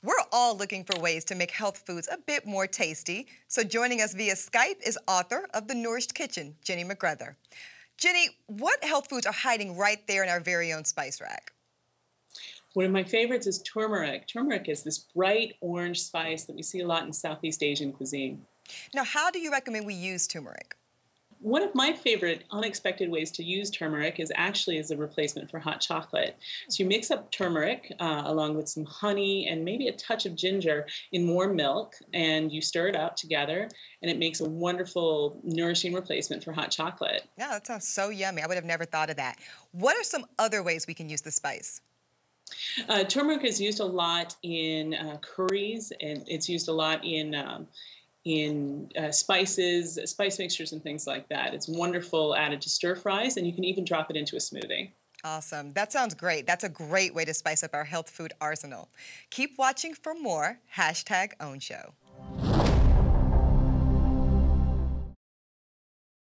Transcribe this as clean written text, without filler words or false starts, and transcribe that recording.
We're all looking for ways to make health foods a bit more tasty. So joining us via Skype is author of The Nourished Kitchen, Jenny McGrether. Jenny, what health foods are hiding right there in our very own spice rack? One of my favorites is turmeric. Turmeric is this bright orange spice that we see a lot in Southeast Asian cuisine. Now, how do you recommend we use turmeric? One of my favorite unexpected ways to use turmeric is actually as a replacement for hot chocolate. So you mix up turmeric along with some honey and maybe a touch of ginger in warm milk, and you stir it up together, and it makes a wonderful, nourishing replacement for hot chocolate. Yeah, that sounds so yummy. I would have never thought of that. What are some other ways we can use the spice? Turmeric is used a lot in curries, and it's used a lot in spices, spice mixtures, and things like that. It's wonderful added to stir fries, and you can even drop it into a smoothie. Awesome. That sounds great. That's a great way to spice up our health food arsenal. Keep watching for more #OwnShow.